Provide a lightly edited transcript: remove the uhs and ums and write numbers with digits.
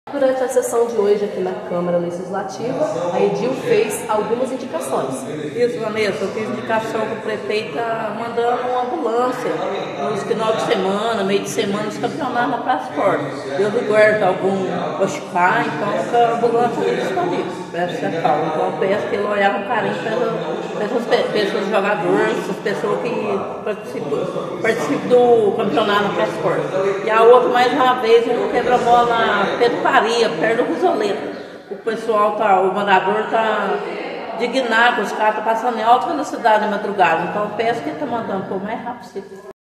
Durante a sessão de hoje aqui na Câmara Legislativa, a Edil fez algumas indicações. Isso, Vanessa, eu fiz indicação que o prefeito está mandando uma ambulância nos finais de semana, meio de semana, nos campeonatos na Praça Forte. Deus do guarda algum hospital, então a ambulância está disponível para essa causa. Então eu peço que ele olhar com carinho para essas jogadores, essas pessoas que participam do campeonato na Praça Forte. E a outra, mais uma vez, um quebra-mola na Pedro Faria, perto do Risoleto. O pessoal o morador está indignado, os caras estão passando em alta velocidade na madrugada. Então eu peço que ele está mandando por mais rápido possível.